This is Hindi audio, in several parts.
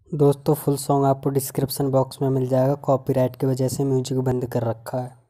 दोस्तों फुल सॉन्ग आपको डिस्क्रिप्शन बॉक्स में मिल जाएगा। कॉपीराइट की वजह से म्यूजिक बंद कर रखा है।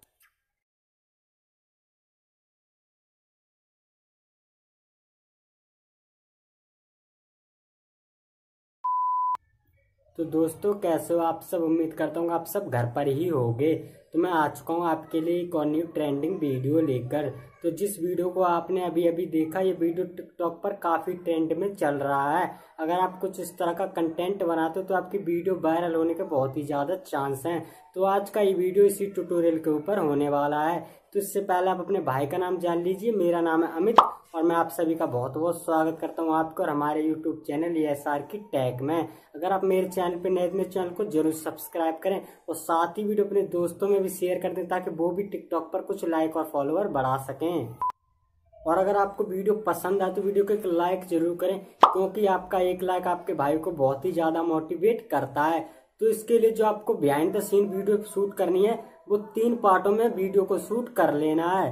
तो दोस्तों कैसे हो आप सब। उम्मीद करता हूँ आप सब घर पर ही होगे। तो मैं आ चुका हूँ आपके लिए एक और न्यू ट्रेंडिंग वीडियो लेकर। तो जिस वीडियो को आपने अभी अभी देखा, ये वीडियो टिकटॉक पर काफ़ी ट्रेंड में चल रहा है। अगर आप कुछ इस तरह का कंटेंट बनाते हो तो आपकी वीडियो वायरल होने के बहुत ही ज़्यादा चांस हैं। तो आज का ये वीडियो इसी ट्यूटोरियल के ऊपर होने वाला है। तो इससे पहले आप अपने भाई का नाम जान लीजिए। मेरा नाम है अमित और मैं आप सभी का बहुत बहुत स्वागत करता हूं आपको और हमारे YouTube चैनल ESR की टैग में। अगर आप मेरे चैनल पे नए, मेरे चैनल को जरूर सब्सक्राइब करें और साथ ही वीडियो अपने दोस्तों में भी शेयर कर दें ताकि वो भी टिकटॉक पर कुछ लाइक और फॉलोअर बढ़ा सकें। और अगर आपको वीडियो पसंद आए तो वीडियो को एक लाइक जरूर करें, क्योंकि आपका एक लाइक आपके भाई को बहुत ही ज्यादा मोटिवेट करता है। तो इसके लिए जो आपको behind the scene video shoot करनी है, वो 3 पार्टों में वीडियो को शूट कर लेना है।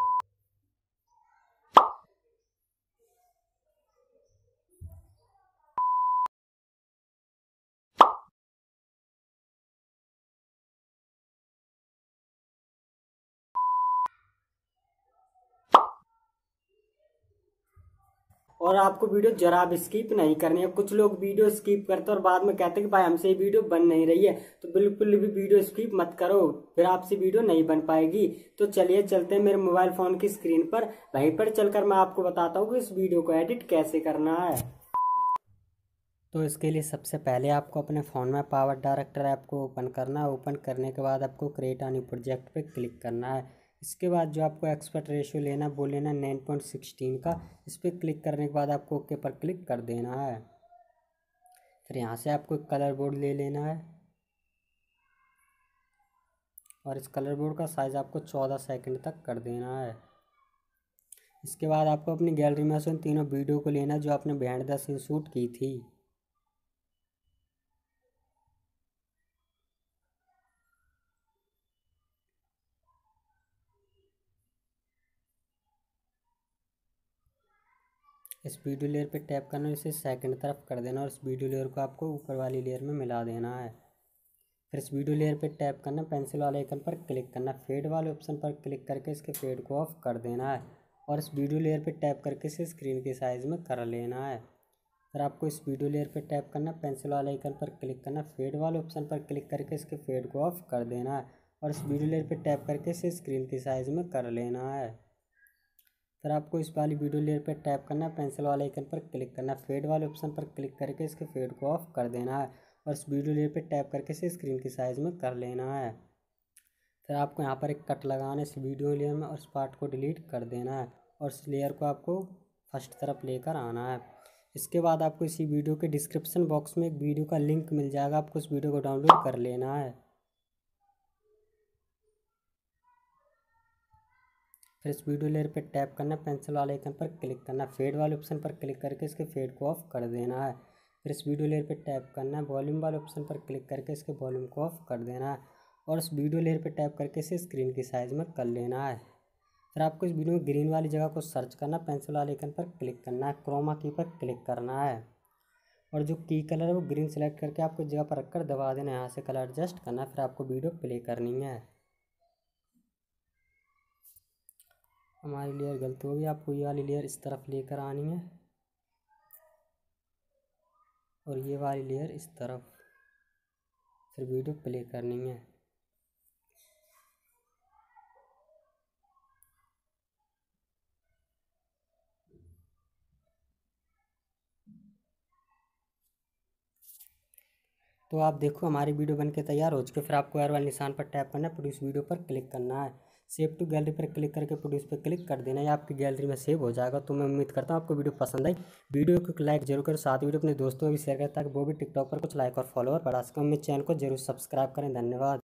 और आपको वीडियो जरा भी स्किप नहीं करनी है। कुछ लोग वीडियो स्किप करते हैं और बाद में कहते हैं कि भाई हमसे ये वीडियो बन नहीं रही है। तो बिल्कुल भी वीडियो स्किप मत करो, फिर आपसे वीडियो नहीं बन पाएगी। तो चलिए चलते हैं मेरे मोबाइल फोन की स्क्रीन पर। वहीं पर चलकर मैं आपको बताता हूँ कि इस वीडियो को एडिट कैसे करना है। तो इसके लिए सबसे पहले आपको अपने फ़ोन में पावर डायरेक्टर ऐप को ओपन करना है। ओपन करने के बाद आपको क्रिएट अ न्यू प्रोजेक्ट पे क्लिक करना है। इसके बाद जो आपको एक्सपर्ट रेशियो लेना वो लेना 9.16 का। इस पर क्लिक करने के बाद आपको ओके पर क्लिक कर देना है। फिर यहाँ से आपको एक कलर बोर्ड ले लेना है और इस कलर बोर्ड का साइज़ आपको 14 सेकंड तक कर देना है। इसके बाद आपको अपनी गैलरी में से उन तीनों वीडियो को लेना है जो आपने बिहाइंड द सीन शूट की थी। इस वीडियो लेयर पे टैप करना, इसे सेकंड तरफ कर देना और इस वीडियो लेयर को आपको ऊपर वाली लेयर में मिला देना है। फिर इस वीडियो लेयर पे टैप करना, पेंसिल वाले आइकन पर क्लिक करना, फेड वाले ऑप्शन पर क्लिक करके इसके फेड को ऑफ कर देना है और इस वीडियो लेयर पे टैप करके इसे स्क्रीन के साइज़ में कर लेना है। फिर आपको इस वीडियो लेयर पे टैप करना, पेंसिल वाले आइकन पर क्लिक करना, फेड वाले ऑप्शन पर क्लिक करके इसके फेड को ऑफ कर देना है और इस वीडियो लेयर पे टैप करके इसे स्क्रीन के साइज़ में कर लेना है। फिर आपको इस वाली वीडियो लेयर पर टैप करना, पेंसिल वाले आइकन पर क्लिक करना, फेड वाले ऑप्शन पर क्लिक करके इसके फेड को ऑफ कर देना है और इस वीडियो लेयर पर टैप करके इसे स्क्रीन की साइज़ में कर लेना है। फिर आपको यहाँ पर एक कट लगाना है इस वीडियो लेयर में और इस पार्ट को डिलीट कर देना है और इस लेयर को आपको फर्स्ट तरफ लेकर आना है। इसके बाद आपको इसी वीडियो के डिस्क्रिप्शन बॉक्स में एक वीडियो का लिंक मिल जाएगा, आपको उस वीडियो को डाउनलोड कर लेना है। फिर इस वीडियो लेयर पे टैप करना, पेंसिल वाले आइकन पर क्लिक करना, फेड वाले ऑप्शन पर क्लिक करके इसके फेड को ऑफ कर देना है। फिर इस वीडियो लेयर पे टैप करना, वॉल्यूम वाले ऑप्शन पर क्लिक करके इसके वॉल्यूम को ऑफ कर देना है और इस वीडियो लेयर पे टैप करके इसे स्क्रीन की साइज़ में कर लेना है। फिर आपको इस वीडियो में ग्रीन वाली जगह को सर्च करना, पेंसिल वाले आइकन पर क्लिक करना है, क्रोमा की पर क्लिक करना है और जो की कलर है वो ग्रीन सेलेक्ट करके आपको जगह पर रखकर दबा देना है। यहाँ से कलर एडजस्ट करना है। फिर आपको वीडियो प्ले करनी है। हमारी लेयर गलत होगी, आपको ये वाली लेयर इस तरफ लेकर आनी है और ये वाली लेयर इस तरफ। फिर वीडियो प्ले करनी है। तो आप देखो हमारी वीडियो बनके तैयार हो चुकी है। फिर आपको एरो वाले निशान पर टैप करना है, प्रोड्यूस वीडियो पर क्लिक करना है, सेव टू गैलरी पर क्लिक करके प्रोड्यूस पर क्लिक कर देना है। आपकी गैलरी में सेव हो जाएगा। तो मैं उम्मीद करता हूँ आपको वीडियो पसंद आई। वीडियो को लाइक जरूर करें, साथ वीडियो अपने दोस्तों में भी शेयर करें ताकि वो भी टिकटॉक पर कुछ लाइक और फॉलोअर बढ़ा सकें। मेरे चैनल को जरूर सब्सक्राइब करें। धन्यवाद।